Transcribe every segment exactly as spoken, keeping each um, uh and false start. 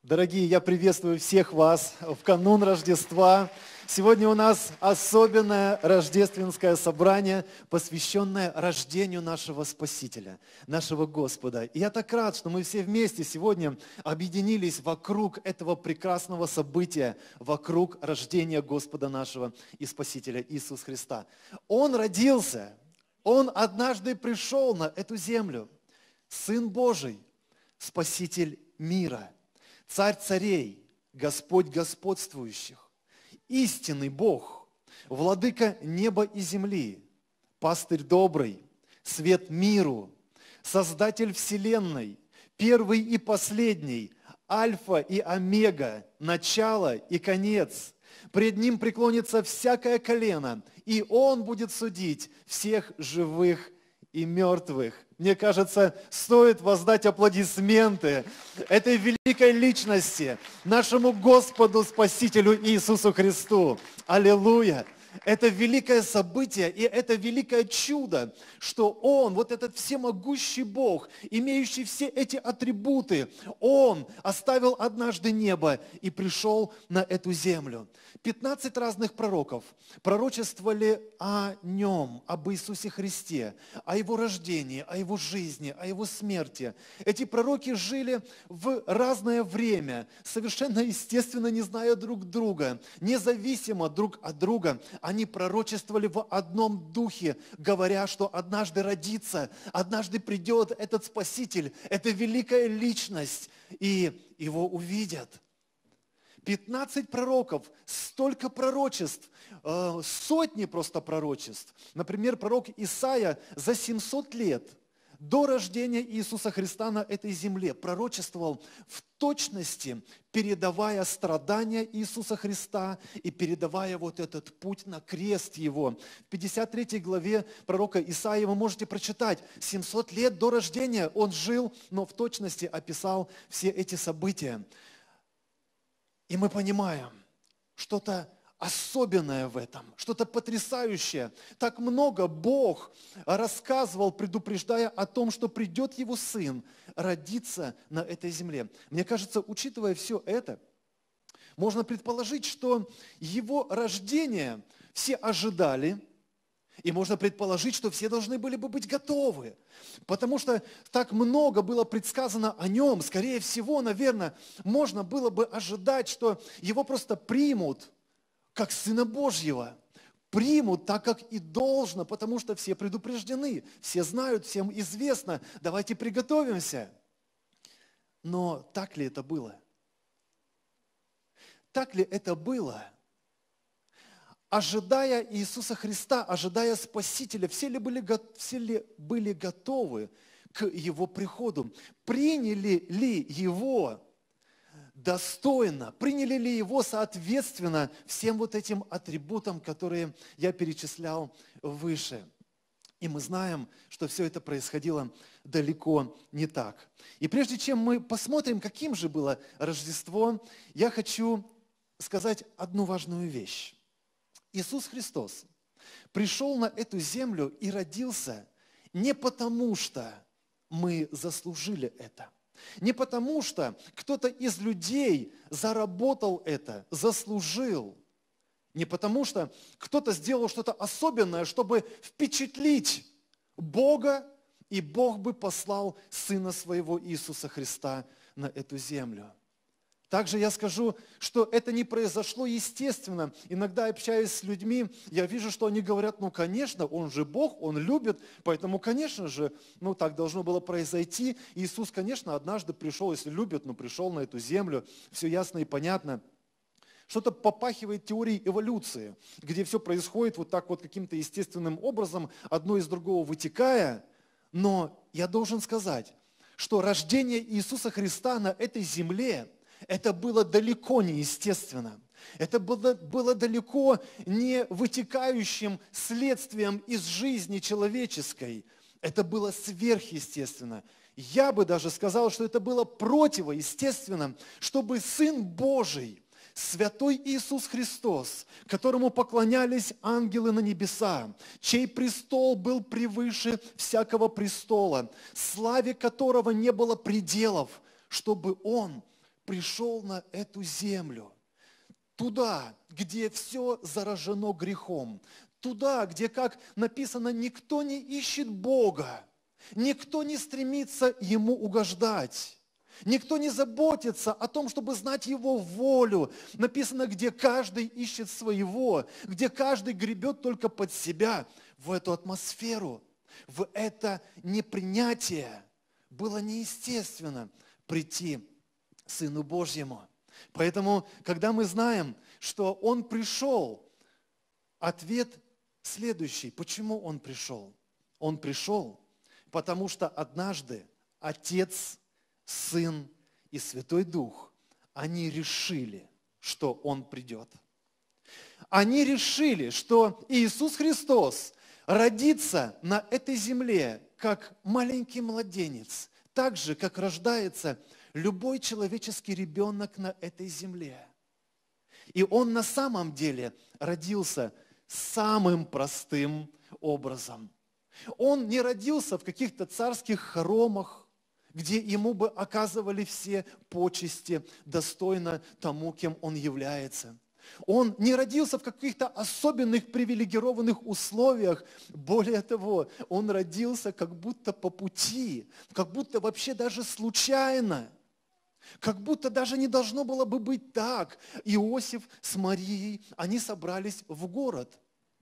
Дорогие, я приветствую всех вас в канун Рождества. Сегодня у нас особенное рождественское собрание, посвященное рождению нашего Спасителя, нашего Господа. И я так рад, что мы все вместе сегодня объединились вокруг этого прекрасного события, вокруг рождения Господа нашего и Спасителя Иисуса Христа. Он родился, Он однажды пришел на эту землю, Сын Божий, Спаситель мира. Царь царей, Господь господствующих, истинный Бог, владыка неба и земли, пастырь добрый, свет миру, создатель вселенной, первый и последний, альфа и омега, начало и конец. Пред ним преклонится всякое колено, и он будет судить всех живых и мертвых. Мне кажется, стоит воздать аплодисменты этой великой личности, нашему Господу, Спасителю Иисусу Христу. Аллилуйя! Это великое событие и это великое чудо, что Он, вот этот всемогущий Бог, имеющий все эти атрибуты, Он оставил однажды небо и пришел на эту землю. пятнадцать разных пророков пророчествовали о Нем, об Иисусе Христе, о Его рождении, о Его жизни, о Его смерти. Эти пророки жили в разное время, совершенно естественно не зная друг друга, независимо друг от друга. Они пророчествовали в одном духе, говоря, что однажды родится, однажды придет этот Спаситель, эта великая личность, и Его увидят. пятнадцать пророков, столько пророчеств, сотни просто пророчеств. Например, пророк Исаия за семьсот лет до рождения Иисуса Христа на этой земле пророчествовал в точности, передавая страдания Иисуса Христа и передавая вот этот путь на крест Его. В пятьдесят третьей главе пророка Исаии вы можете прочитать, семьсот лет до рождения Он жил, но в точности описал все эти события. И мы понимаем, что-то особенное в этом, что-то потрясающее. Так много Бог рассказывал, предупреждая о том, что придет Его Сын родиться на этой земле. Мне кажется, учитывая все это, можно предположить, что Его рождение все ожидали, и можно предположить, что все должны были бы быть готовы, потому что так много было предсказано о Нем. Скорее всего, наверное, можно было бы ожидать, что Его просто примут как Сына Божьего. Примут так, как и должно, потому что все предупреждены, все знают, всем известно. Давайте приготовимся. Но так ли это было? Так ли это было? Ожидая Иисуса Христа, ожидая Спасителя, все ли были, все ли были готовы к Его приходу? Приняли ли Его достойно? Приняли ли Его соответственно всем вот этим атрибутам, которые я перечислял выше? И мы знаем, что все это происходило далеко не так. И прежде чем мы посмотрим, каким же было Рождество, я хочу сказать одну важную вещь. Иисус Христос пришел на эту землю и родился не потому, что мы заслужили это, не потому, что кто-то из людей заработал это, заслужил, не потому, что кто-то сделал что-то особенное, чтобы впечатлить Бога, и Бог бы послал Сына Своего Иисуса Христа на эту землю. Также я скажу, что это не произошло естественно. Иногда, общаясь с людьми, я вижу, что они говорят, ну, конечно, Он же Бог, Он любит, поэтому, конечно же, ну, так должно было произойти. Иисус, конечно, однажды пришел, если любит, но пришел на эту землю, все ясно и понятно. Что-то попахивает теорией эволюции, где все происходит вот так вот каким-то естественным образом, одно из другого вытекая. Но я должен сказать, что рождение Иисуса Христа на этой земле – это было далеко не естественно. Это было, было далеко не вытекающим следствием из жизни человеческой. Это было сверхъестественно. Я бы даже сказал, что это было противоестественно, чтобы Сын Божий, Святой Иисус Христос, которому поклонялись ангелы на небеса, чей престол был превыше всякого престола, славе которого не было пределов, чтобы Он пришел на эту землю, туда, где все заражено грехом, туда, где, как написано, никто не ищет Бога, никто не стремится Ему угождать. Никто не заботится о том, чтобы знать Его волю. Написано, где каждый ищет своего, где каждый гребет только под себя. В эту атмосферу, в это непринятие было неестественно прийти Сыну Божьему. Поэтому, когда мы знаем, что Он пришел, ответ следующий. Почему Он пришел? Он пришел, потому что однажды Отец, Сын и Святой Дух, они решили, что Он придет. Они решили, что Иисус Христос родится на этой земле, как маленький младенец, так же, как рождается любой человеческий ребенок на этой земле. И Он на самом деле родился самым простым образом. Он не родился в каких-то царских хоромах, где Ему бы оказывали все почести достойно тому, кем Он является. Он не родился в каких-то особенных привилегированных условиях. Более того, Он родился как будто по пути, как будто вообще даже случайно. Как будто даже не должно было бы быть так. Иосиф с Марией, они собрались в город,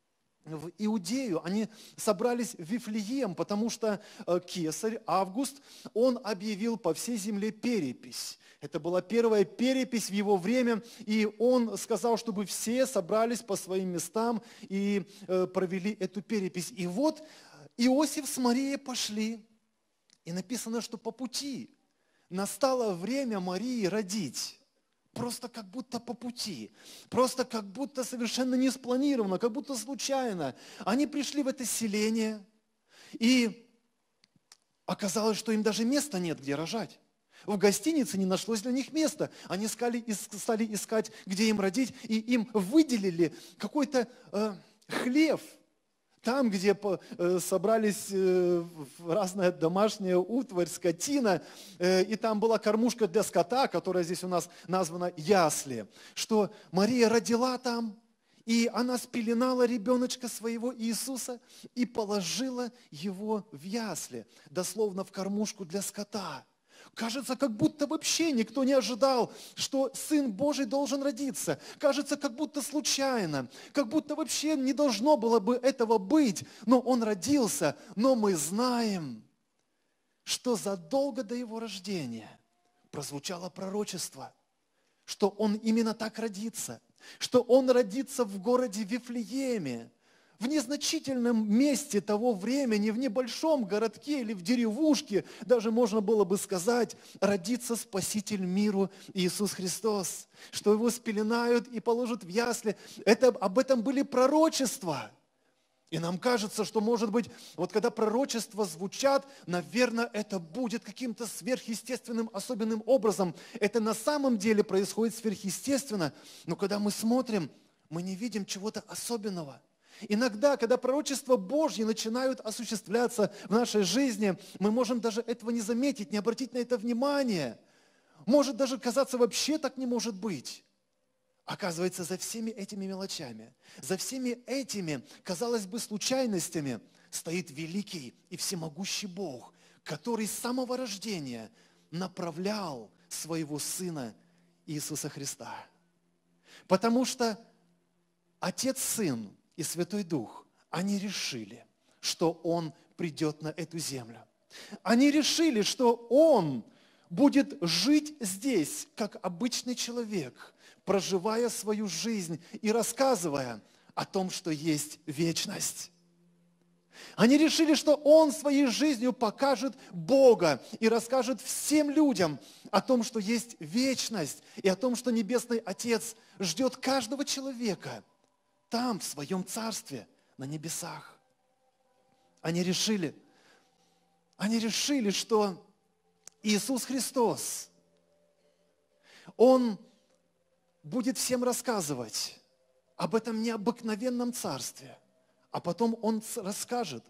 в Иудею, они собрались в Вифлеем, потому что кесарь Август, он объявил по всей земле перепись. Это была первая перепись в его время, и он сказал, чтобы все собрались по своим местам и провели эту перепись. И вот Иосиф с Марией пошли, и написано, что по пути настало время Марии родить. Просто как будто по пути, просто как будто совершенно не спланировано, как будто случайно. Они пришли в это селение, и оказалось, что им даже места нет, где рожать. В гостинице не нашлось для них места. Они стали, стали искать, где им родить, и им выделили какой-то э, хлев. Там, где собрались разная домашняя утварь, скотина, и там была кормушка для скота, которая здесь у нас названа ясли, что Мария родила там, и она спеленала ребеночка своего Иисуса и положила его в ясли, дословно в кормушку для скота. Кажется, как будто вообще никто не ожидал, что Сын Божий должен родиться. Кажется, как будто случайно, как будто вообще не должно было бы этого быть. Но Он родился, но мы знаем, что задолго до Его рождения прозвучало пророчество, что Он именно так родится, что Он родится в городе Вифлееме, в незначительном месте того времени, в небольшом городке или в деревушке, даже можно было бы сказать, родится Спаситель миру Иисус Христос, что Его спеленают и положат в ясли. Это, об этом были пророчества. И нам кажется, что, может быть, вот когда пророчества звучат, наверное, это будет каким-то сверхъестественным, особенным образом. Это на самом деле происходит сверхъестественно, но когда мы смотрим, мы не видим чего-то особенного. Иногда, когда пророчества Божьи начинают осуществляться в нашей жизни, мы можем даже этого не заметить, не обратить на это внимание. Может даже казаться, вообще так не может быть. Оказывается, за всеми этими мелочами, за всеми этими, казалось бы, случайностями стоит великий и всемогущий Бог, который с самого рождения направлял своего Сына Иисуса Христа. Потому что Отец, Сын и Святой Дух, они решили, что Он придет на эту землю. Они решили, что Он будет жить здесь, как обычный человек, проживая свою жизнь и рассказывая о том, что есть вечность. Они решили, что Он своей жизнью покажет Бога и расскажет всем людям о том, что есть вечность, и о том, что Небесный Отец ждет каждого человека там, в своем царстве, на небесах. Они решили, они решили, что Иисус Христос, Он будет всем рассказывать об этом необыкновенном царстве, а потом Он расскажет,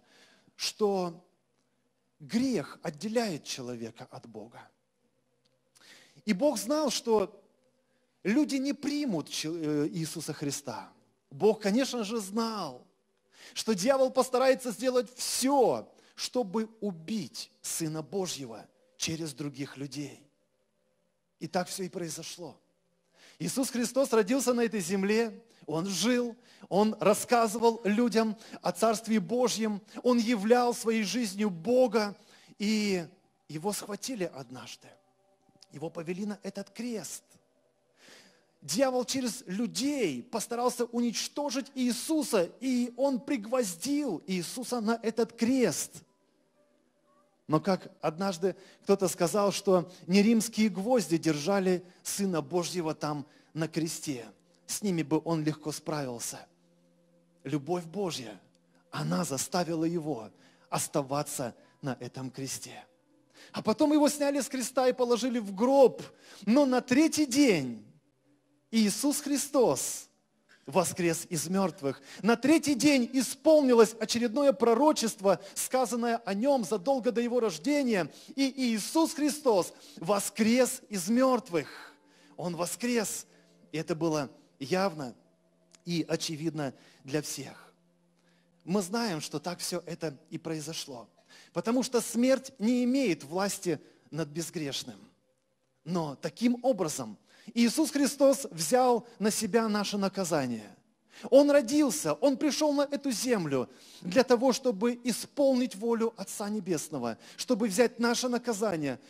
что грех отделяет человека от Бога. И Бог знал, что люди не примут Иисуса Христа. Бог, конечно же, знал, что дьявол постарается сделать все, чтобы убить Сына Божьего через других людей. И так все и произошло. Иисус Христос родился на этой земле, Он жил, Он рассказывал людям о Царстве Божьем, Он являл своей жизнью Бога, и Его схватили однажды. Его повели на этот крест. Дьявол через людей постарался уничтожить Иисуса, и он пригвоздил Иисуса на этот крест. Но как однажды кто-то сказал, что не римские гвозди держали Сына Божьего там на кресте. С ними бы он легко справился. Любовь Божья, она заставила его оставаться на этом кресте. А потом его сняли с креста и положили в гроб. Но на третий день Иисус Христос воскрес из мертвых. На третий день исполнилось очередное пророчество, сказанное о нем задолго до его рождения. И Иисус Христос воскрес из мертвых. Он воскрес. И это было явно и очевидно для всех. Мы знаем, что так все это и произошло. Потому что смерть не имеет власти над безгрешным. Но таким образом Иисус Христос взял на себя наше наказание. Он родился, Он пришел на эту землю для того, чтобы исполнить волю Отца Небесного, чтобы взять наше наказание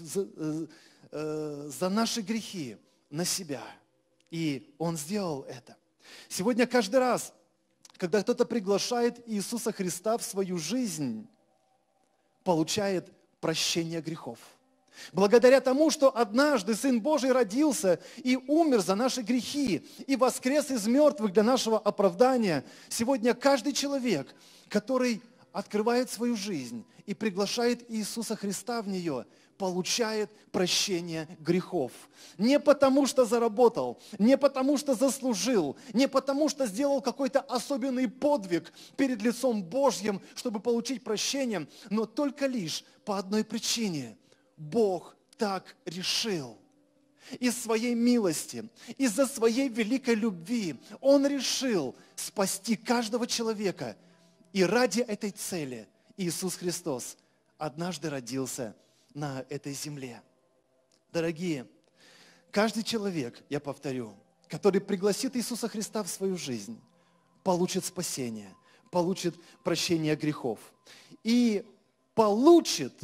за наши грехи на себя. И Он сделал это. Сегодня каждый раз, когда кто-то приглашает Иисуса Христа в свою жизнь, получает прощение грехов. Благодаря тому, что однажды Сын Божий родился и умер за наши грехи, и воскрес из мертвых для нашего оправдания, сегодня каждый человек, который открывает свою жизнь и приглашает Иисуса Христа в нее, получает прощение грехов. Не потому, что заработал, не потому, что заслужил, не потому, что сделал какой-то особенный подвиг перед лицом Божьим, чтобы получить прощение, но только лишь по одной причине – Бог так решил. Из своей милости, из-за своей великой любви Он решил спасти каждого человека. И ради этой цели Иисус Христос однажды родился на этой земле. Дорогие, каждый человек, я повторю, который пригласит Иисуса Христа в свою жизнь, получит спасение, получит прощение грехов и получит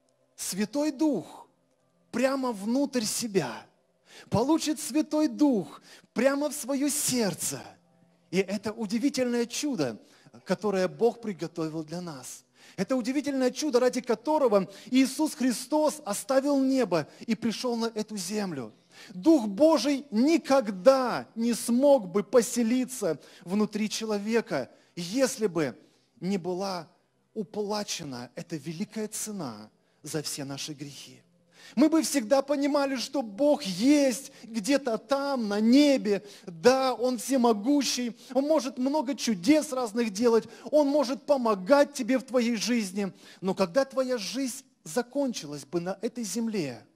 Святой Дух прямо внутрь себя, получит Святой Дух прямо в свое сердце. И это удивительное чудо, которое Бог приготовил для нас. Это удивительное чудо, ради которого Иисус Христос оставил небо и пришел на эту землю. Дух Божий никогда не смог бы поселиться внутри человека, если бы не была уплачена эта великая цена за все наши грехи. Мы бы всегда понимали, что Бог есть где-то там, на небе. Да, Он всемогущий, Он может много чудес разных делать, Он может помогать тебе в твоей жизни. Но когда твоя жизнь закончилась бы на этой земле,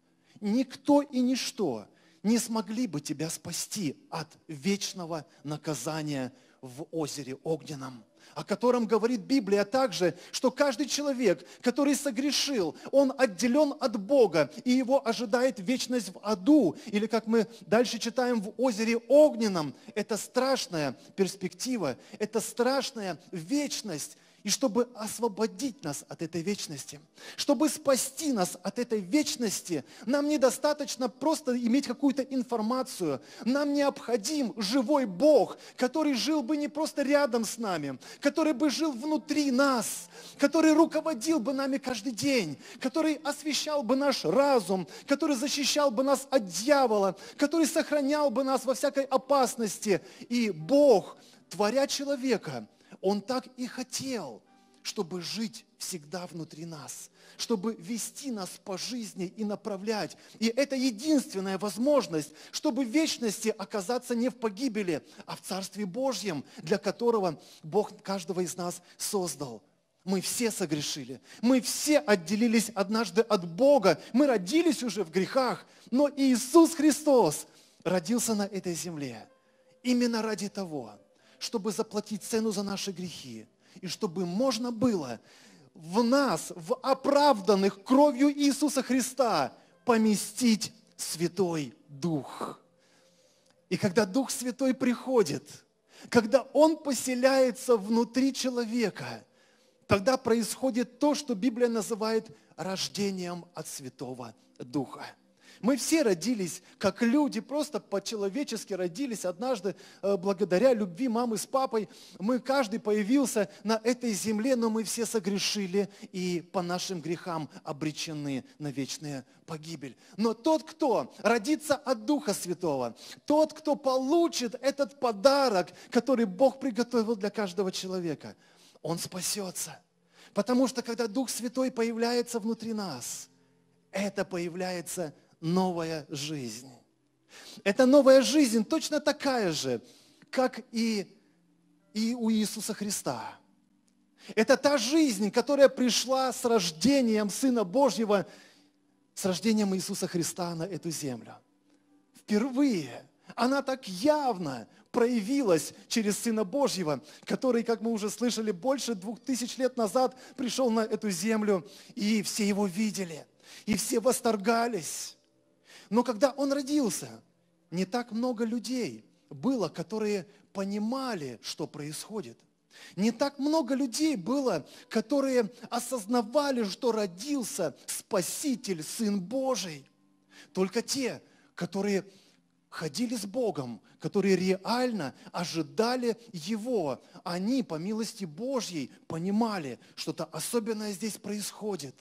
никто и ничто не смогли бы тебя спасти от вечного наказания в озере Огненном, о котором говорит Библия также, что каждый человек, который согрешил, он отделен от Бога, и его ожидает вечность в аду. Или, как мы дальше читаем, в озере Огненном. Это страшная перспектива, это страшная вечность. И чтобы освободить нас от этой вечности, чтобы спасти нас от этой вечности, нам недостаточно просто иметь какую-то информацию. Нам необходим живой Бог, который жил бы не просто рядом с нами, который бы жил внутри нас, который руководил бы нами каждый день, который освещал бы наш разум, который защищал бы нас от дьявола, который сохранял бы нас во всякой опасности. И Бог, творя человека, Он так и хотел, чтобы жить всегда внутри нас, чтобы вести нас по жизни и направлять. И это единственная возможность, чтобы в вечности оказаться не в погибели, а в Царстве Божьем, для которого Бог каждого из нас создал. Мы все согрешили. Мы все отделились однажды от Бога. Мы родились уже в грехах. Но Иисус Христос родился на этой земле именно ради того, чтобы заплатить цену за наши грехи. И чтобы можно было в нас, в оправданных кровью Иисуса Христа, поместить Святой Дух. И когда Дух Святой приходит, когда Он поселяется внутри человека, тогда происходит то, что Библия называет рождением от Святого Духа. Мы все родились как люди, просто по-человечески родились однажды благодаря любви мамы с папой. Мы, каждый появился на этой земле, но мы все согрешили и по нашим грехам обречены на вечную погибель. Но тот, кто родится от Духа Святого, тот, кто получит этот подарок, который Бог приготовил для каждого человека, он спасется. Потому что когда Дух Святой появляется внутри нас, это появляется новая жизнь. Эта новая жизнь точно такая же, как и, и у Иисуса Христа. Это та жизнь, которая пришла с рождением Сына Божьего, с рождением Иисуса Христа на эту землю. Впервые она так явно проявилась через Сына Божьего, который, как мы уже слышали, больше двух тысяч лет назад пришел на эту землю, и все его видели, и все восторгались. Но когда он родился, не так много людей было, которые понимали, что происходит. Не так много людей было, которые осознавали, что родился Спаситель, Сын Божий. Только те, которые ходили с Богом, которые реально ожидали Его. Они, по милости Божьей, понимали, что-то особенное здесь происходит.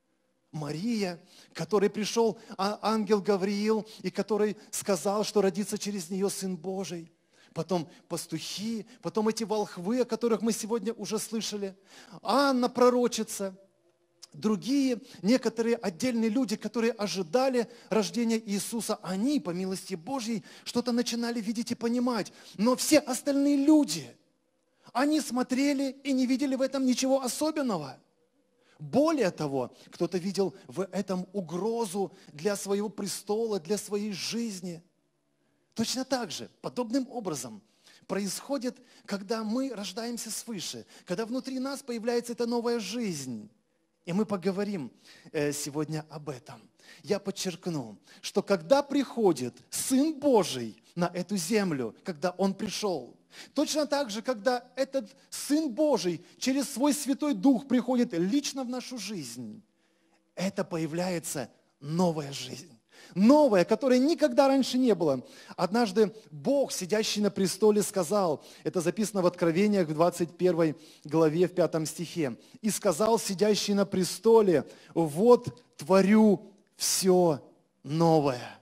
Мария, которой пришел ангел Гавриил, и который сказал, что родится через нее Сын Божий. Потом пастухи, потом эти волхвы, о которых мы сегодня уже слышали. Анна пророчица. Другие, некоторые отдельные люди, которые ожидали рождения Иисуса, они, по милости Божьей, что-то начинали видеть и понимать. Но все остальные люди, они смотрели и не видели в этом ничего особенного. Более того, кто-то видел в этом угрозу для своего престола, для своей жизни. Точно так же, подобным образом, происходит, когда мы рождаемся свыше, когда внутри нас появляется эта новая жизнь. И мы поговорим сегодня об этом. Я подчеркну, что когда приходит Сын Божий на эту землю, когда Он пришел, точно так же, когда этот Сын Божий через свой Святой Дух приходит лично в нашу жизнь, это появляется новая жизнь. Новое, которое никогда раньше не было. Однажды Бог, сидящий на престоле, сказал, это записано в Откровениях в двадцать первой главе, в пятом стихе, «И сказал сидящий на престоле, вот творю все новое».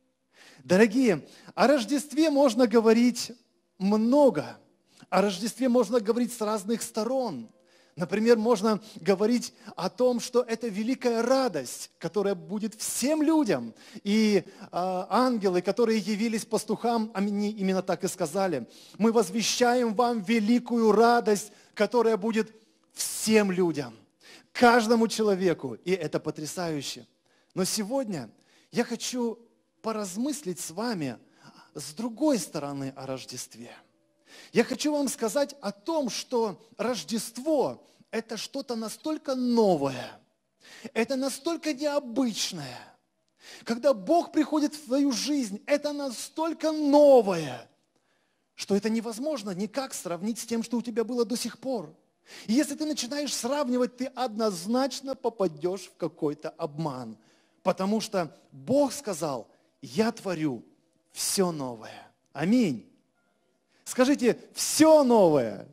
Дорогие, о Рождестве можно говорить много. О Рождестве можно говорить с разных сторон. Например, можно говорить о том, что это великая радость, которая будет всем людям. И э, ангелы, которые явились пастухам, они именно так и сказали. Мы возвещаем вам великую радость, которая будет всем людям, каждому человеку. И это потрясающе. Но сегодня я хочу поразмыслить с вами с другой стороны о Рождестве. Я хочу вам сказать о том, что Рождество – это что-то настолько новое, это настолько необычное. Когда Бог приходит в твою жизнь, это настолько новое, что это невозможно никак сравнить с тем, что у тебя было до сих пор. И если ты начинаешь сравнивать, ты однозначно попадешь в какой-то обман, потому что Бог сказал: «Я творю все новое». Аминь. Скажите, все новое.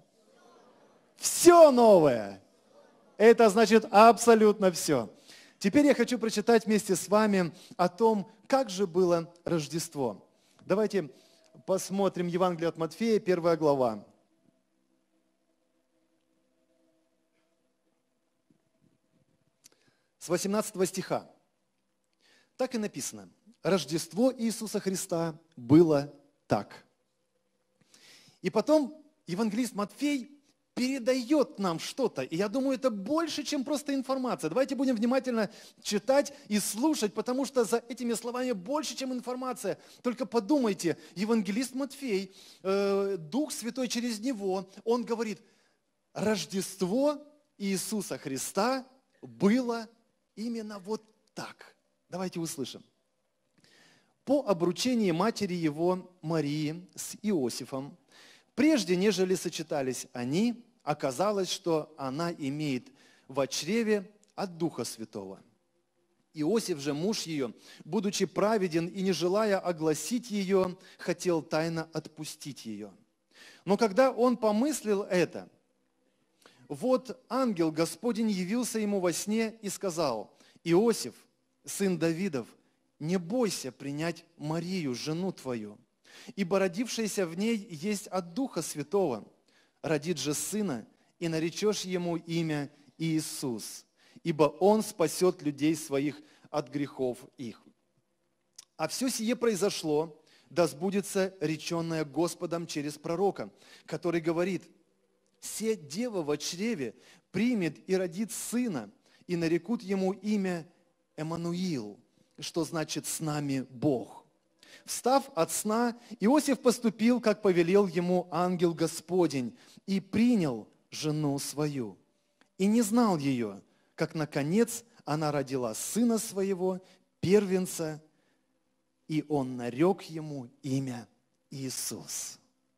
Все новое. Это значит абсолютно все. Теперь я хочу прочитать вместе с вами о том, как же было Рождество. Давайте посмотрим Евангелие от Матфея, первая глава. С восемнадцатого стиха. Так и написано. Рождество Иисуса Христа было так. И потом евангелист Матфей передает нам что-то. И я думаю, это больше, чем просто информация. Давайте будем внимательно читать и слушать, потому что за этими словами больше, чем информация. Только подумайте, евангелист Матфей, э, Дух Святой через него, он говорит, Рождество Иисуса Христа было именно вот так. Давайте услышим. По обручении матери его, Марии, с Иосифом, прежде нежели сочетались они, оказалось, что она имеет во чреве от Духа Святого. Иосиф же, муж ее, будучи праведен и не желая огласить ее, хотел тайно отпустить ее. Но когда он помыслил это, вот ангел Господень явился ему во сне и сказал, Иосиф, сын Давидов, не бойся принять Марию, жену твою, ибо родившаяся в ней есть от Духа Святого. Родит же сына, и наречешь ему имя Иисус, ибо он спасет людей своих от грехов их. А все сие произошло, да сбудется реченное Господом через пророка, который говорит, «Се дева во чреве примет и родит сына, и нарекут ему имя Эммануил», что значит «с нами Бог». Встав от сна, Иосиф поступил, как повелел ему ангел Господень, и принял жену свою. И не знал ее, как, наконец, она родила сына своего, первенца, и он нарек ему имя Иисус.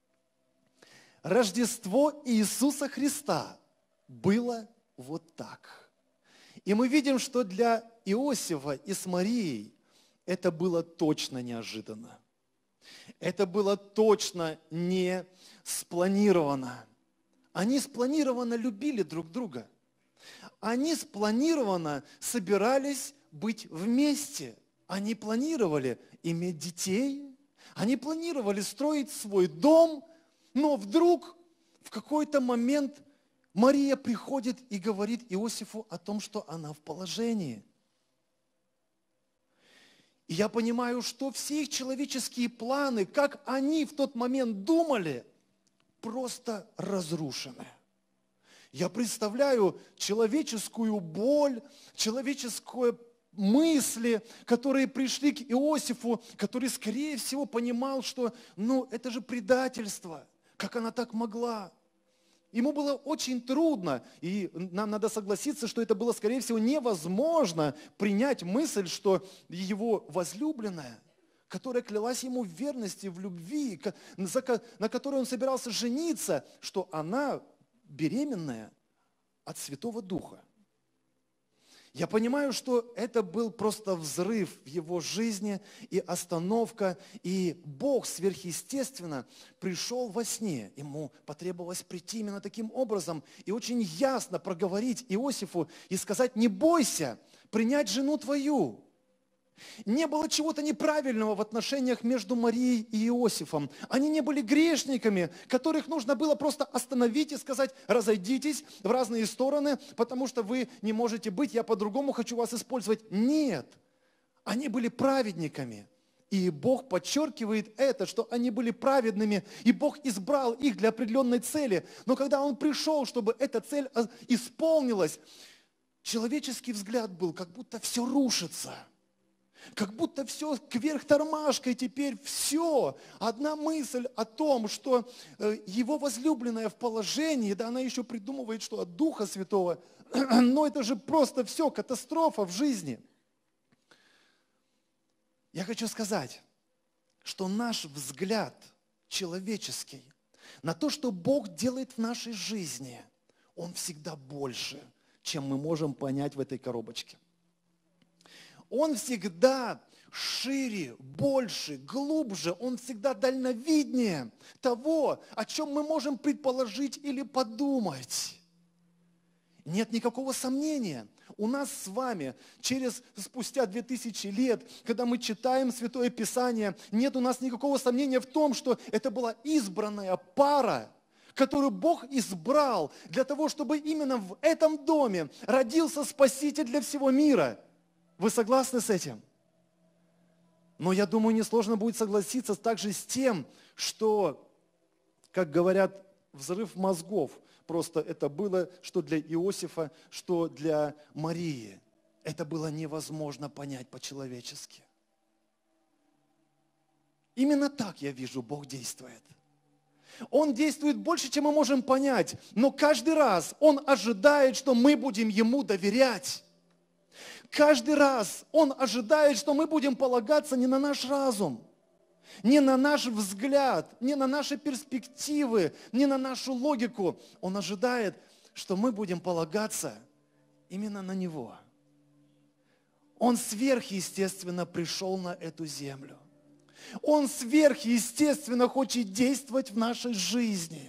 Рождество Иисуса Христа было вот так. И мы видим, что для Иосифа и с Марией это было точно неожиданно. Это было точно не спланировано. Они спланированно любили друг друга. Они спланированно собирались быть вместе. Они планировали иметь детей. Они планировали строить свой дом. Но вдруг в какой-то момент Мария приходит и говорит Иосифу о том, что она в положении. И я понимаю, что все их человеческие планы, как они в тот момент думали, просто разрушены. Я представляю человеческую боль, человеческие мысли, которые пришли к Иосифу, который, скорее всего, понимал, что ну, это же предательство. Как она так могла? Ему было очень трудно, и нам надо согласиться, что это было, скорее всего, невозможно принять мысль, что его возлюбленная, которая клялась ему в верности, в любви, на которой он собирался жениться, что она беременная от Святого Духа. Я понимаю, что это был просто взрыв в его жизни и остановка, и Бог сверхъестественно пришел во сне. Ему потребовалось прийти именно таким образом и очень ясно проговорить Иосифу и сказать: не бойся принять жену твою. Не было чего-то неправильного в отношениях между Марией и Иосифом. Они не были грешниками, которых нужно было просто остановить и сказать: разойдитесь в разные стороны, потому что вы не можете быть, я по-другому хочу вас использовать. Нет, они были праведниками. И Бог подчеркивает это, что они были праведными, и Бог избрал их для определенной цели. Но когда Он пришел, чтобы эта цель исполнилась, человеческий взгляд был, как будто все рушится. Как будто все кверх тормашкой теперь все. Одна мысль о том, что его возлюбленная в положении, да она еще придумывает, что от Духа Святого, но это же просто все, катастрофа в жизни. Я хочу сказать, что наш взгляд человеческий на то, что Бог делает в нашей жизни, он всегда больше, чем мы можем понять в этой коробочке. Он всегда шире, больше, глубже, Он всегда дальновиднее того, о чем мы можем предположить или подумать. Нет никакого сомнения. У нас с вами через спустя две тысячи лет, когда мы читаем Святое Писание, нет у нас никакого сомнения в том, что это была избранная пара, которую Бог избрал для того, чтобы именно в этом доме родился Спаситель для всего мира. Вы согласны с этим? Но я думаю, несложно будет согласиться также с тем, что, как говорят, взрыв мозгов просто это было, что для Иосифа, что для Марии. Это было невозможно понять по-человечески. Именно так я вижу, Бог действует. Он действует больше, чем мы можем понять, но каждый раз Он ожидает, что мы будем Ему доверять. Каждый раз Он ожидает, что мы будем полагаться не на наш разум, не на наш взгляд, не на наши перспективы, не на нашу логику. Он ожидает, что мы будем полагаться именно на Него. Он сверхъестественно пришел на эту землю. Он сверхъестественно хочет действовать в нашей жизни.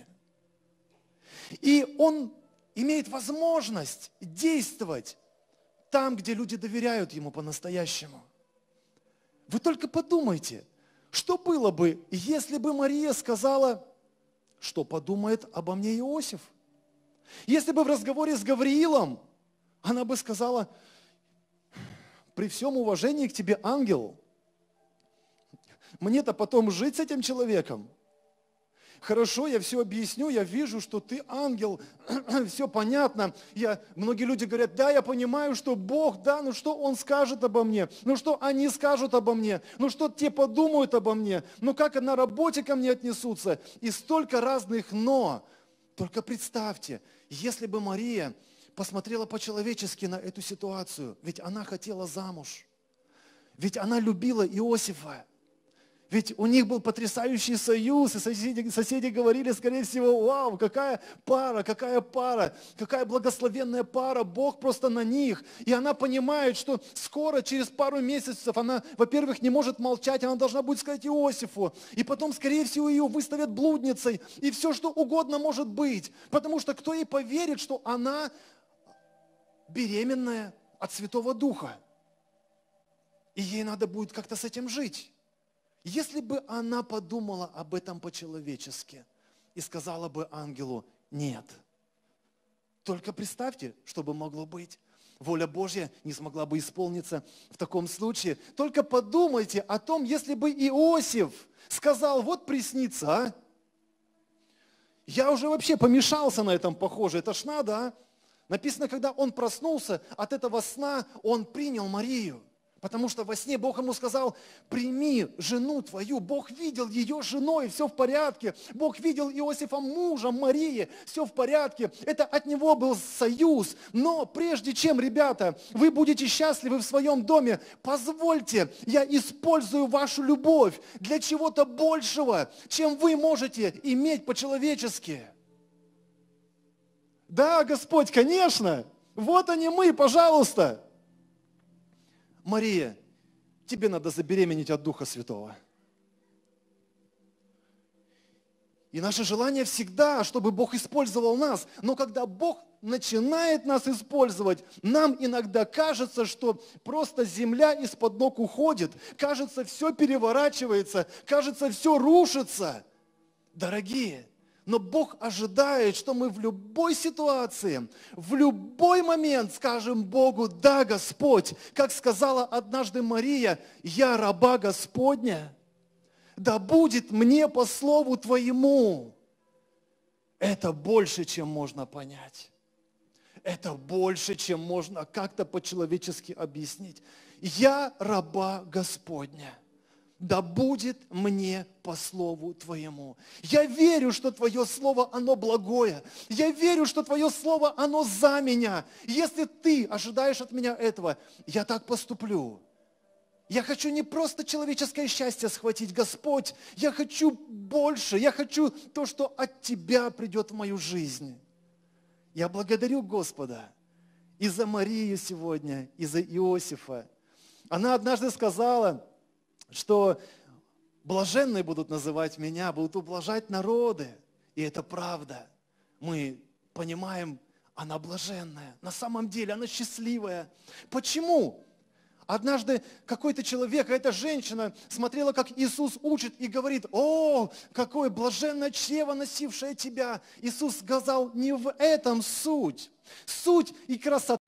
И Он имеет возможность действовать там, где люди доверяют Ему по-настоящему. Вы только подумайте, что было бы, если бы Мария сказала, что подумает обо мне Иосиф? Если бы в разговоре с Гавриилом она бы сказала, при всем уважении к тебе, ангел, мне-то потом жить с этим человеком. Хорошо, я все объясню, я вижу, что ты ангел, все понятно. Я, многие люди говорят, да, я понимаю, что Бог, да, ну что Он скажет обо мне? Ну что они скажут обо мне? Ну что те подумают обо мне? Ну как на работе ко мне отнесутся? И столько разных «но». Только представьте, если бы Мария посмотрела по-человечески на эту ситуацию, ведь она хотела замуж, ведь она любила Иосифа, ведь у них был потрясающий союз, и соседи, соседи говорили, скорее всего, вау, какая пара, какая пара, какая благословенная пара, Бог просто на них. И она понимает, что скоро, через пару месяцев, она, во-первых, не может молчать, она должна будет сказать Иосифу. И потом, скорее всего, ее выставят блудницей, и все, что угодно может быть. Потому что кто ей поверит, что она беременная от Святого Духа? И ей надо будет как-то с этим жить. Если бы она подумала об этом по-человечески и сказала бы ангелу «нет». Только представьте, что бы могло быть. Воля Божья не смогла бы исполниться в таком случае. Только подумайте о том, если бы Иосиф сказал «вот приснится, а? Я уже вообще помешался на этом, похоже, это ж надо, а?» Написано, когда он проснулся от этого сна, он принял Марию. Потому что во сне Бог ему сказал, прими жену твою. Бог видел ее женой, все в порядке. Бог видел Иосифа мужем Марии, все в порядке. Это от него был союз. Но прежде чем, ребята, вы будете счастливы в своем доме, позвольте, я использую вашу любовь для чего-то большего, чем вы можете иметь по-человечески. Да, Господь, конечно. Вот они мы, пожалуйста. Мария, тебе надо забеременеть от Духа Святого. И наше желание всегда, чтобы Бог использовал нас. Но когда Бог начинает нас использовать, нам иногда кажется, что просто земля из-под ног уходит. Кажется, все переворачивается, кажется, все рушится. Дорогие, но Бог ожидает, что мы в любой ситуации, в любой момент скажем Богу, да, Господь, как сказала однажды Мария, я раба Господня, да будет мне по слову Твоему. Это больше, чем можно понять. Это больше, чем можно как-то по-человечески объяснить. Я раба Господня. Да будет мне по слову Твоему. Я верю, что Твое слово, оно благое. Я верю, что Твое слово, оно за меня. Если Ты ожидаешь от меня этого, я так поступлю. Я хочу не просто человеческое счастье схватить, Господь. Я хочу больше. Я хочу то, что от Тебя придет в мою жизнь. Я благодарю Господа и за Марию сегодня, и за Иосифа. Она однажды сказала, что блаженные будут называть меня, будут ублажать народы. И это правда. Мы понимаем, она блаженная. На самом деле она счастливая. Почему? Однажды какой-то человек, эта женщина, смотрела, как Иисус учит и говорит, о, какое блаженное чрево, носившее тебя. Иисус сказал, не в этом суть. Суть и красота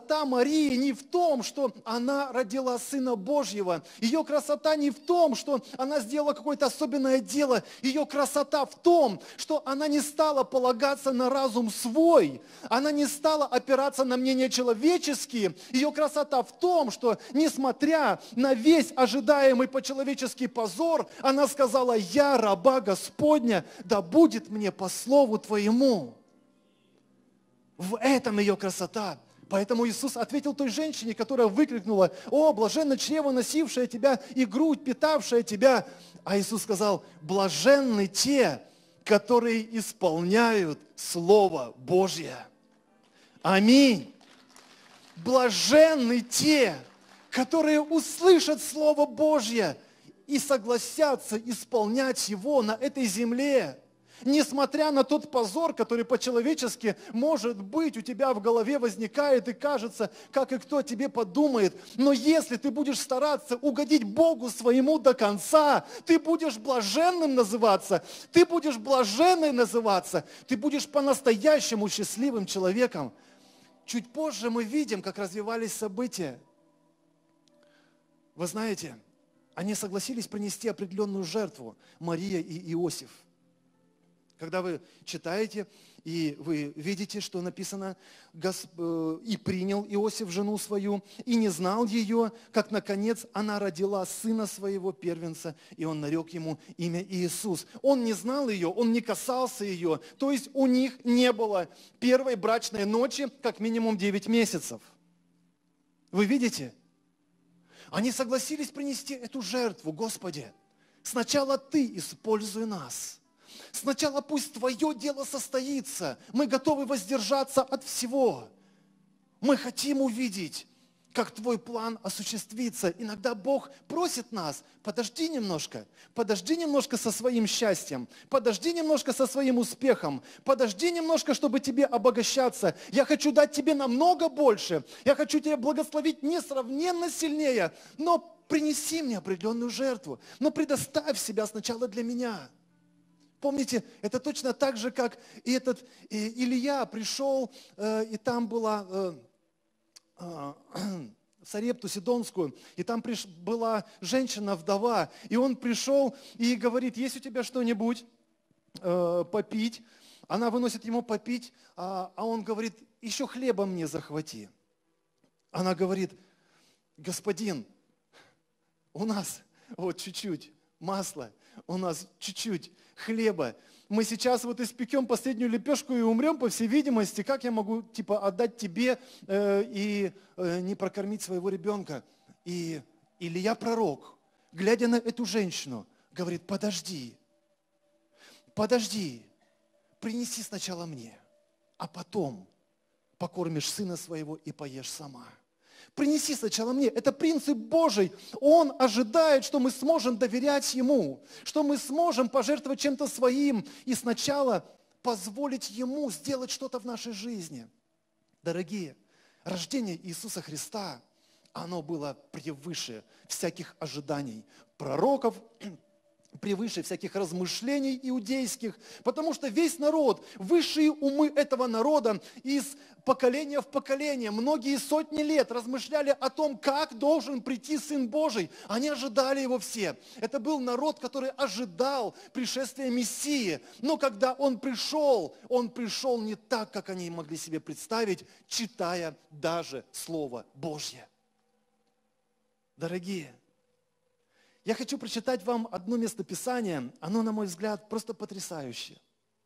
красота Марии не в том, что она родила Сына Божьего. Ее красота не в том, что она сделала какое-то особенное дело. Ее красота в том, что она не стала полагаться на разум свой. Она не стала опираться на мнения человеческие. Ее красота в том, что, несмотря на весь ожидаемый по-человечески позор, она сказала: «Я раба Господня, да будет мне по слову Твоему». В этом ее красота. Поэтому Иисус ответил той женщине, которая выкрикнула: «О, блаженно чрево, носившее тебя, и грудь, питавшая тебя». А Иисус сказал: «Блаженны те, которые исполняют Слово Божье». Аминь. Блаженны те, которые услышат Слово Божье и согласятся исполнять его на этой земле. Несмотря на тот позор, который по-человечески, может быть, у тебя в голове возникает и кажется, как и кто тебе подумает. Но если ты будешь стараться угодить Богу своему до конца, ты будешь блаженным называться, ты будешь блаженной называться, ты будешь по-настоящему счастливым человеком. Чуть позже мы видим, как развивались события. Вы знаете, они согласились принести определенную жертву, Мария и Иосиф. Когда вы читаете, и вы видите, что написано: «И принял Иосиф жену свою, и не знал ее, как, наконец, она родила сына своего первенца, и он нарек ему имя Иисус». Он не знал ее, он не касался ее, то есть у них не было первой брачной ночи как минимум девять месяцев. Вы видите? Они согласились принести эту жертву. Господи, сначала Ты используй нас. Сначала пусть Твое дело состоится. Мы готовы воздержаться от всего. Мы хотим увидеть, как Твой план осуществится. Иногда Бог просит нас: подожди немножко, подожди немножко со своим счастьем, подожди немножко со своим успехом, подожди немножко, чтобы тебе обогащаться. Я хочу дать тебе намного больше, я хочу тебя благословить несравненно сильнее, но принеси мне определенную жертву, но предоставь себя сначала для меня. Помните, это точно так же, как и этот и Илья пришел, э, и там была э, э, в Сарепту Сидонскую, и там приш, была женщина-вдова, и он пришел и говорит: есть у тебя что-нибудь э, попить? Она выносит ему попить, а, а он говорит: еще хлеба мне захвати. Она говорит: господин, у нас вот чуть-чуть масла, у нас чуть-чуть хлеба. Мы сейчас вот испекем последнюю лепешку и умрем, по всей видимости. Как я могу типа отдать тебе э, и э, не прокормить своего ребенка? И Илья пророк, глядя на эту женщину, говорит: подожди, подожди, принеси сначала мне, а потом покормишь сына своего и поешь сама. Принеси сначала мне. Это принцип Божий. Он ожидает, что мы сможем доверять Ему, что мы сможем пожертвовать чем-то своим и сначала позволить Ему сделать что-то в нашей жизни. Дорогие, рождение Иисуса Христа, оно было превыше всяких ожиданий пророков, превыше всяких размышлений иудейских, потому что весь народ, высшие умы этого народа из поколения в поколение, многие сотни лет размышляли о том, как должен прийти Сын Божий. Они ожидали Его все. Это был народ, который ожидал пришествия Мессии. Но когда Он пришел, Он пришел не так, как они могли себе представить, читая даже Слово Божье. Дорогие, я хочу прочитать вам одно местописание. Оно, на мой взгляд, просто потрясающее.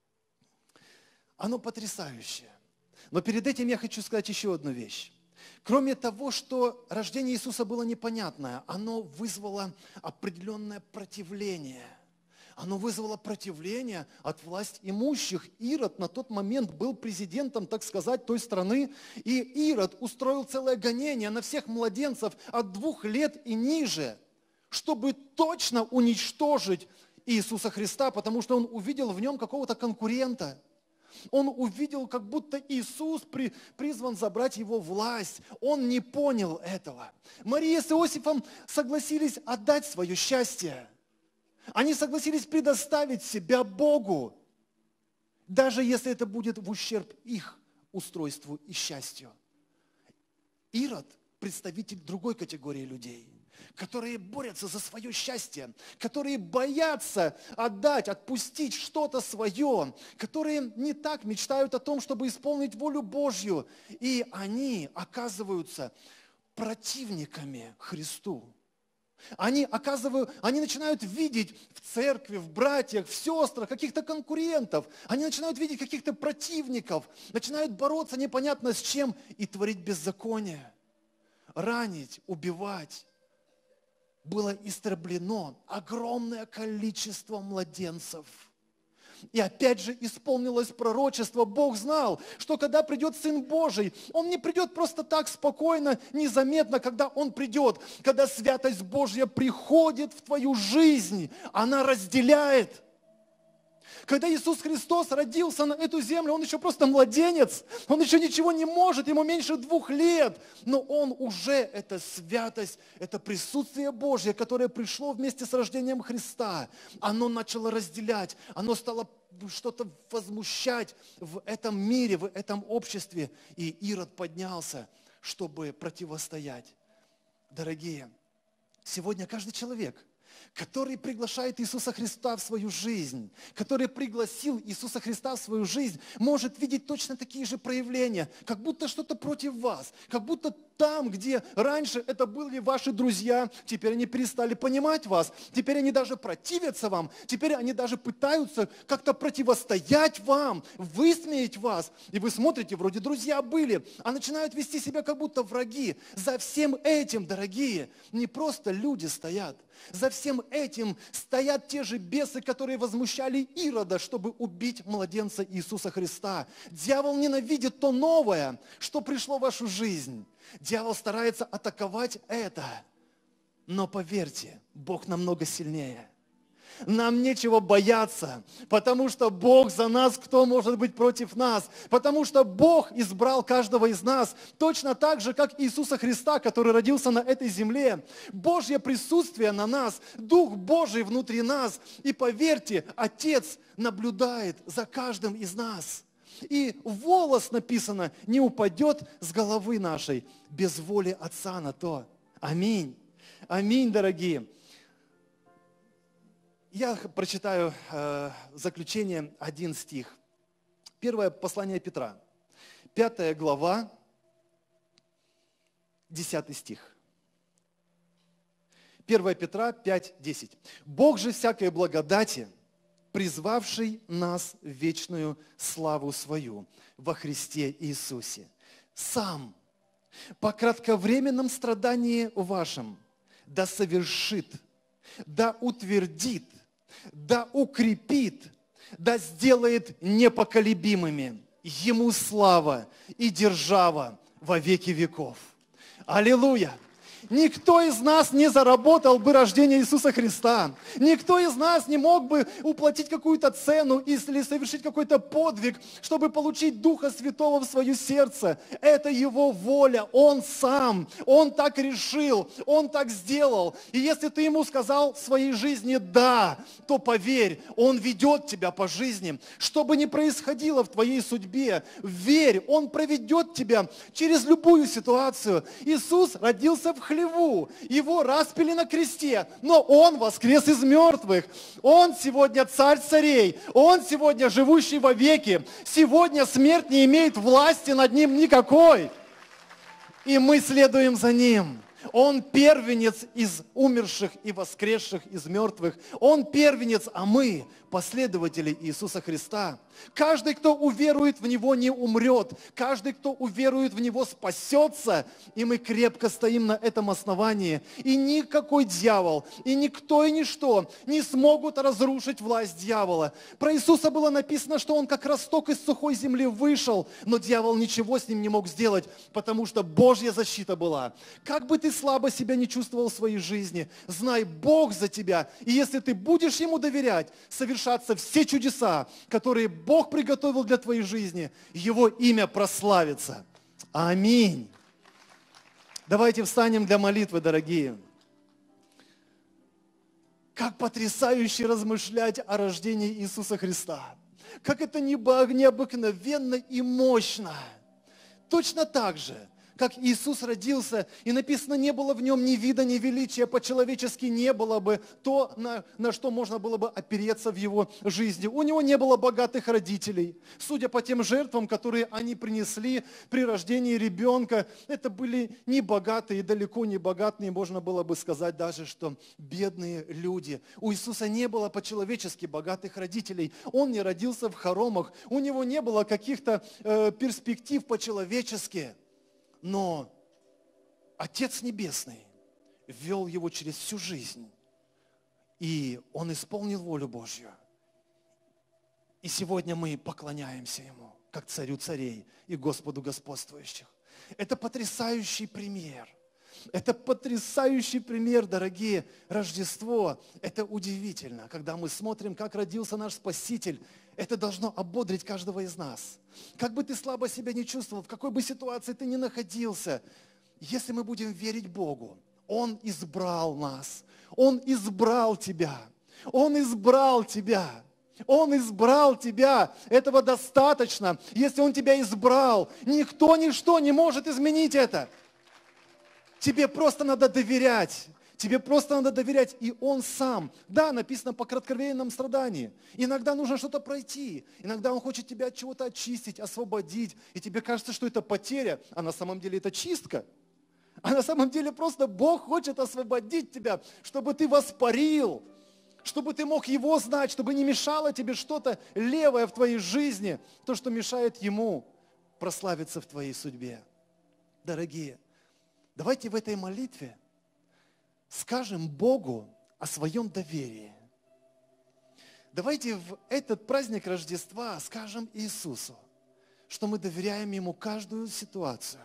Оно потрясающее. Но перед этим я хочу сказать еще одну вещь. Кроме того, что рождение Иисуса было непонятное, оно вызвало определенное противление. Оно вызвало противление от власть имущих. Ирод на тот момент был президентом, так сказать, той страны. И Ирод устроил целое гонение на всех младенцев от двух лет и ниже, чтобы точно уничтожить Иисуса Христа, потому что он увидел в нем какого-то конкурента. Он увидел, как будто Иисус при, призван забрать его власть. Он не понял этого. Мария с Иосифом согласились отдать свое счастье. Они согласились предоставить себя Богу, даже если это будет в ущерб их устройству и счастью. Ирод – представитель другой категории людей, которые борются за свое счастье, которые боятся отдать, отпустить что-то свое, которые не так мечтают о том, чтобы исполнить волю Божью. И они оказываются противниками Христу. Они, оказывают, они начинают видеть в церкви, в братьях, в сестрах каких-то конкурентов. Они начинают видеть каких-то противников, начинают бороться непонятно с чем и творить беззаконие, ранить, убивать. Было истреблено огромное количество младенцев. И опять же исполнилось пророчество. Бог знал, что когда придет Сын Божий, Он не придет просто так спокойно, незаметно, когда Он придет. Когда святость Божья приходит в твою жизнь, она разделяет. Когда Иисус Христос родился на эту землю, Он еще просто младенец, Он еще ничего не может, Ему меньше двух лет, но Он уже, это святость, это присутствие Божье, которое пришло вместе с рождением Христа, оно начало разделять, оно стало что-то возмущать в этом мире, в этом обществе, и Ирод поднялся, чтобы противостоять. Дорогие, сегодня каждый человек, который приглашает Иисуса Христа в свою жизнь, который пригласил Иисуса Христа в свою жизнь, может видеть точно такие же проявления, как будто что-то против вас, как будто там, где раньше это были ваши друзья, теперь они перестали понимать вас, теперь они даже противятся вам, теперь они даже пытаются как-то противостоять вам, высмеять вас. И вы смотрите, вроде друзья были, а начинают вести себя как будто враги. За всем этим, дорогие, не просто люди стоят, за всем этим стоят те же бесы, которые возмущали Ирода, чтобы убить младенца Иисуса Христа. Дьявол ненавидит то новое, что пришло в вашу жизнь. Дьявол старается атаковать это. Но поверьте, Бог намного сильнее. Нам нечего бояться, потому что Бог за нас, кто может быть против нас? Потому что Бог избрал каждого из нас, точно так же, как Иисуса Христа, который родился на этой земле. Божье присутствие на нас, Дух Божий внутри нас. И поверьте, Отец наблюдает за каждым из нас. И волос, написано, не упадет с головы нашей без воли Отца на то. Аминь. Аминь, дорогие. Я прочитаю э, заключение, один стих. Первое послание Петра, пятая глава, десятый стих. первое Петра пять, десять. «Бог же всякой благодати, призвавший нас в вечную славу свою во Христе Иисусе, сам по кратковременном страдании вашем да совершит, да утвердит, да укрепит, да сделает непоколебимыми Ему слава и держава во веки веков». Аллилуйя! Никто из нас не заработал бы рождение Иисуса Христа. Никто из нас не мог бы уплатить какую-то цену или совершить какой-то подвиг, чтобы получить Духа Святого в свое сердце. Это Его воля. Он сам. Он так решил. Он так сделал. И если ты Ему сказал в своей жизни «да», то поверь, Он ведет тебя по жизни. Что бы ни происходило в твоей судьбе, верь, Он проведет тебя через любую ситуацию. Иисус родился в хлеву. Его распяли на кресте, но Он воскрес из мертвых. Он сегодня царь царей. Он сегодня живущий вовеки. Сегодня смерть не имеет власти над Ним никакой. И мы следуем за Ним. Он первенец из умерших и воскресших из мертвых. Он первенец, а мы последователи Иисуса Христа. Каждый, кто уверует в Него, не умрет. Каждый, кто уверует в Него, спасется. И мы крепко стоим на этом основании. И никакой дьявол, и никто, и ничто не смогут разрушить власть дьявола. Про Иисуса было написано, что Он как росток из сухой земли вышел, но дьявол ничего с Ним не мог сделать, потому что Божья защита была. Как бы ты слабо себя не чувствовал в своей жизни, знай, Бог за тебя. И если ты будешь Ему доверять, совершаться все чудеса, которые Бог приготовил для твоей жизни, Его имя прославится. Аминь. Давайте встанем для молитвы, дорогие. Как потрясающе размышлять о рождении Иисуса Христа. Как это необыкновенно и мощно. Точно так же как Иисус родился, и написано, не было в нем ни вида, ни величия, по-человечески не было бы то, на, на что можно было бы опереться в его жизни. У него не было богатых родителей. Судя по тем жертвам, которые они принесли при рождении ребенка, это были не богатые, далеко не богатые, можно было бы сказать даже, что бедные люди. У Иисуса не было по-человечески богатых родителей. Он не родился в хоромах, у него не было каких-то э, перспектив по-человечески. Но Отец Небесный ввел его через всю жизнь, и он исполнил волю Божью. И сегодня мы поклоняемся Ему, как Царю царей и Господу господствующих. Это потрясающий пример. Это потрясающий пример, дорогие. Рождество – это удивительно, когда мы смотрим, как родился наш Спаситель. Это должно ободрить каждого из нас. Как бы ты слабо себя не чувствовал, в какой бы ситуации ты ни находился, если мы будем верить Богу, Он избрал нас, Он избрал тебя, Он избрал тебя. Он избрал тебя. Этого достаточно. Если Он тебя избрал, никто, ничто не может изменить это. Тебе просто надо доверять. Тебе просто надо доверять, и Он сам. Да, написано по кратковременном страдании. Иногда нужно что-то пройти. Иногда Он хочет тебя от чего-то очистить, освободить. И тебе кажется, что это потеря, а на самом деле это чистка. А на самом деле просто Бог хочет освободить тебя, чтобы ты воспарил, чтобы ты мог Его знать, чтобы не мешало тебе что-то левое в твоей жизни, то, что мешает Ему прославиться в твоей судьбе. Дорогие, давайте в этой молитве скажем Богу о своем доверии. Давайте в этот праздник Рождества скажем Иисусу, что мы доверяем Ему каждую ситуацию.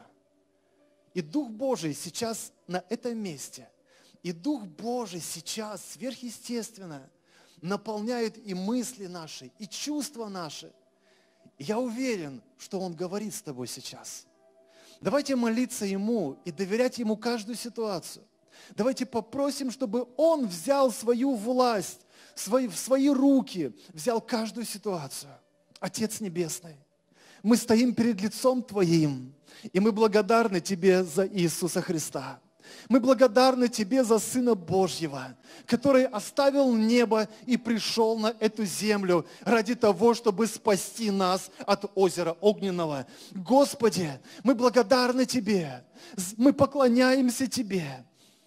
И Дух Божий сейчас на этом месте, и Дух Божий сейчас сверхъестественно наполняет и мысли наши, и чувства наши. И я уверен, что Он говорит с тобой сейчас. Давайте молиться Ему и доверять Ему каждую ситуацию. Давайте попросим, чтобы Он взял свою власть свои, в свои руки, взял каждую ситуацию. Отец Небесный, мы стоим перед лицом Твоим, и мы благодарны Тебе за Иисуса Христа. Мы благодарны Тебе за Сына Божьего, который оставил небо и пришел на эту землю ради того, чтобы спасти нас от озера огненного. Господи, мы благодарны Тебе, мы поклоняемся Тебе.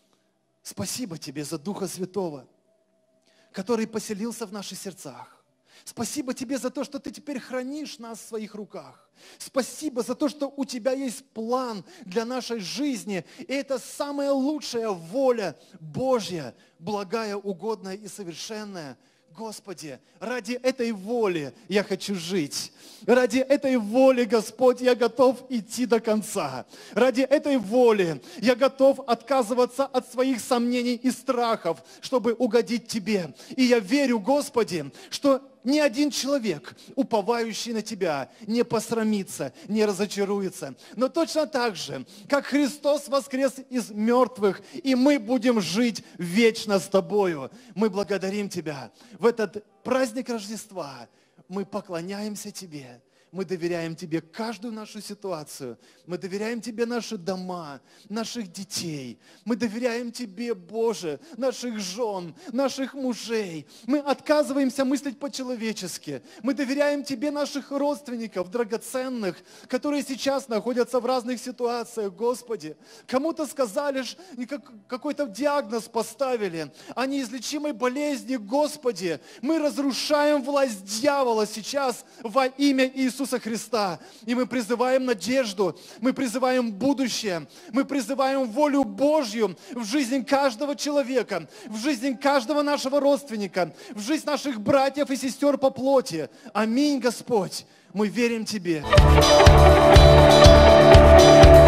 Спасибо Тебе за Духа Святого, который поселился в наших сердцах. Спасибо Тебе за то, что Ты теперь хранишь нас в своих руках. Спасибо за то, что у Тебя есть план для нашей жизни. И это самая лучшая воля Божья, благая, угодная и совершенная. Господи, ради этой воли я хочу жить. Ради этой воли, Господь, я готов идти до конца. Ради этой воли я готов отказываться от своих сомнений и страхов, чтобы угодить Тебе. И я верю, Господи, что ни один человек, уповающий на Тебя, не посрамится, не разочаруется. Но точно так же, как Христос воскрес из мертвых, и мы будем жить вечно с Тобою. Мы благодарим Тебя. В этот праздник Рождества мы поклоняемся Тебе. Мы доверяем Тебе каждую нашу ситуацию. Мы доверяем Тебе наши дома, наших детей. Мы доверяем Тебе, Боже, наших жен, наших мужей. Мы отказываемся мыслить по-человечески. Мы доверяем Тебе наших родственников, драгоценных, которые сейчас находятся в разных ситуациях, Господи. Кому-то сказали, какой-то диагноз поставили о неизлечимой болезни, Господи. Мы разрушаем власть дьявола сейчас во имя Иисуса Христа. И мы призываем надежду, мы призываем будущее, мы призываем волю Божью в жизнь каждого человека, в жизнь каждого нашего родственника, в жизнь наших братьев и сестер по плоти. Аминь, Господь. Мы верим Тебе.